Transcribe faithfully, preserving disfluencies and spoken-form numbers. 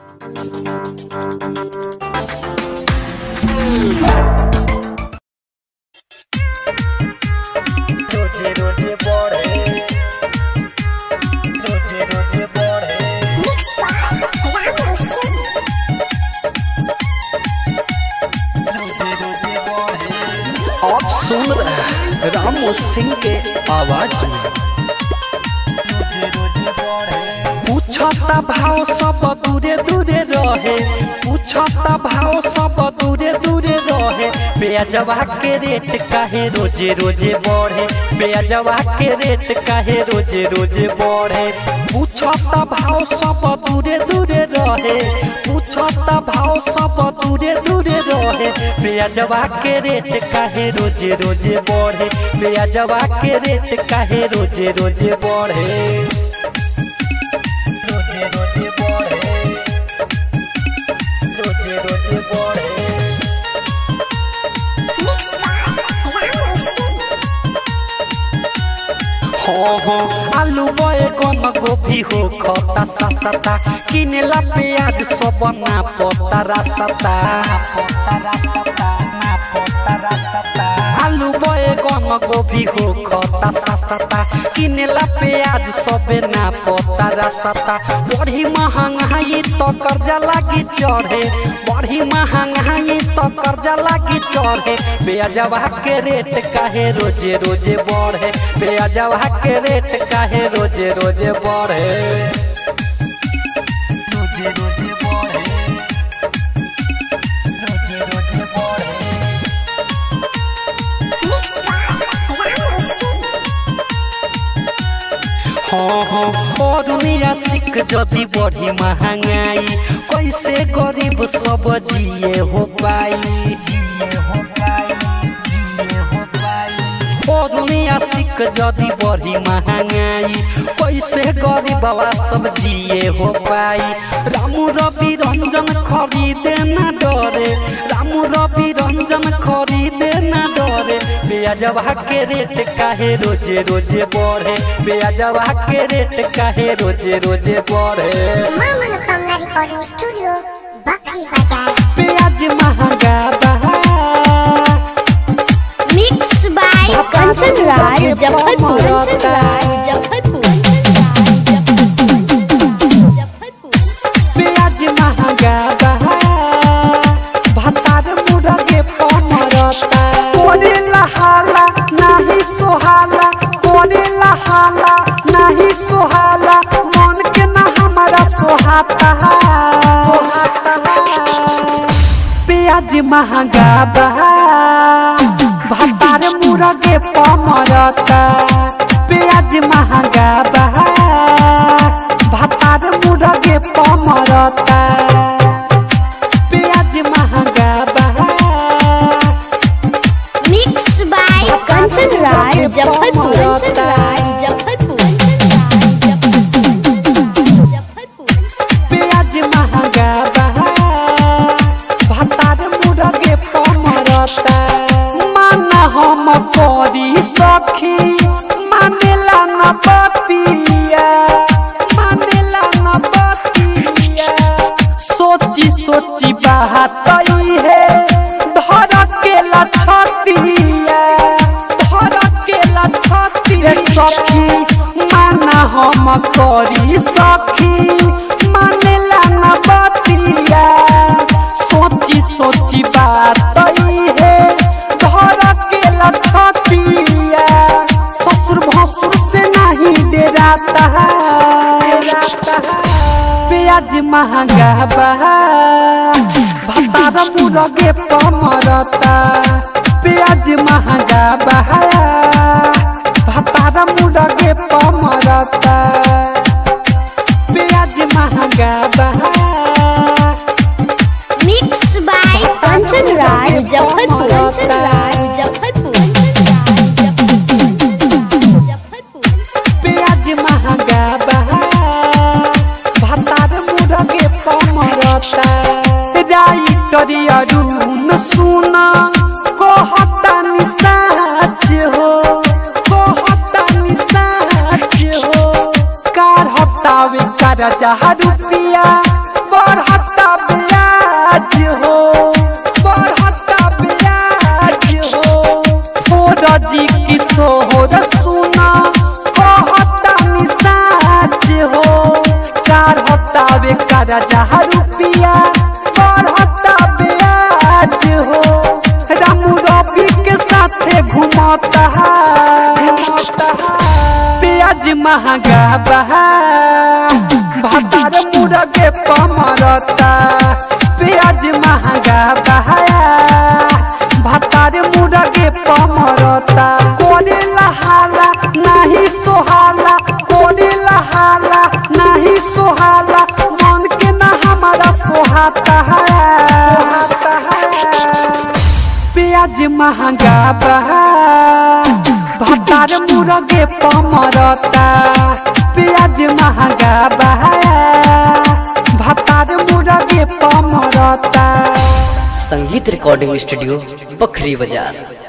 रोजे रोजे बढ़े रोजे रोजे बढ़े रोजे रोजे बढ़े। आप सुन रहे हैं रामू सिंह के आवाज में। रोजे रोजे बढ़े पूछता भाव सब दूरे दूरे रहे, पूछता भाव सब दूरे दूरे रहे। प्याजवा के रेट काहे रोजे रोजे बढ़े, प्याजवा के रेट काहे रोजे रोजे बढ़े। पूछता भाव सब दूरे दूरे रहे, पूछता भाव सब दूरे दूरे रहे। प्याजवा के रेट काहे रोजे रोजे बढ़े, प्याजवा के रेट काहे रोजे रोजे बढ़े। रोजे रोजे बढ़े रोजे रोजे बढ़े। हाँ हाँ आलू बैगन गोभी हो खता सस्ता, किनेला प्याज सब ना पता रास्ता। आलू बैगन गोभी हो खता सस्ता, किनेला प्याज सब ना पता रास्ता। बड़ी महंगाई तो कर्जा लागी चढ़े, बड़ी महंगाई तो कर्जा लागी चढ़े। प्याजवा के रेट काहे रोजे रोजे बढ़े, प्याजवा के रेट काहे रोजे रोजे बढ़े। रोजे रोजे बढ़े रोजे रोजे बढ़े। हाँ हाँ और निराशिक जदि बढ़ी महंगाई, कैसे गरीब सब जिए हो पाई, जिए हो पाई जिए हो पाई। और निराशिक जदि बढ़ी महंगाई, कैसे गरीबवा सब जिए हो पाई। रामू रवि रंजन खरीदे ना डरे, रामू रवि रंजन खरीदे ना डरे। प्याजवा के रेट काहे रोजे रोजे बढ़े, प्याजवा के रेट काहे रोजे रोजे बढ़े। प्याज महंगा बहा मिक्स बाय कंचन राज मुजफ्फरपुर मुजफ्फरपुर। प्याज महंगा बहा भतार मुर्गे पमरता। कोरे लहाला नाही सोहाला, कोरे लहाला नाही सोहाला। मन के ना हमारा सोहाता सोहाता। प्याज महंगा बहा भतार मुर्गे पमरता। प्याज महंगा बहा भतार मुर्गे पमरता। प्याज महंगा बहा मिक्स बाय कंचन राज मुजफ्फरपुर मुजफ्फरपुर। प्याज महंगा बहा भतार मुर्गे पमरता। माना हम करी सखी मानेला न बतिया, मानेला न बतिया। सोची सोची बात है धर के लछतिया, धर के लछतिया। सखी माना हम करी सखी मानेला न बतिया। सोची सोची बात है धर के लछतिया। ससुर भसुर से नहीं डराता है। प्याज महंगा बहा भतार मुर्गे पमरता। प्याज महंगा बहा भतार मुर्गे पमरता। प्याज महंगा बहा मिक्स बाय कंचन राज मुजफ्फरपुर मुजफ्फरपुर। प्याज महंगा बहा भतार मुर्गे पमरता। राई करी अरुण सुना कहता निसाच हो, कहता निसाच हो। कार हफ्तावे कर जहा रुपया बढ़त करजा रुपिया बढ़ता ब्याज हो रामू रवि के साथे घुमाता घुमाता प्याज महंगा बहा भातार मुर्गे पमरता प्याज महंगा बहा भातार मुर्गे पमरता कोने लहाला नहीं सोहाला कोने लहाला नहीं सोहाला मन के ना हमारा सोहाता है सोहाता है प्याज महंगा बहा भातार मुर्गे पमरता प्याज महंगा बहा भातार मुर्गे पमरता। संगीत रिकॉर्डिंग स्टूडियो बखरी बाजार।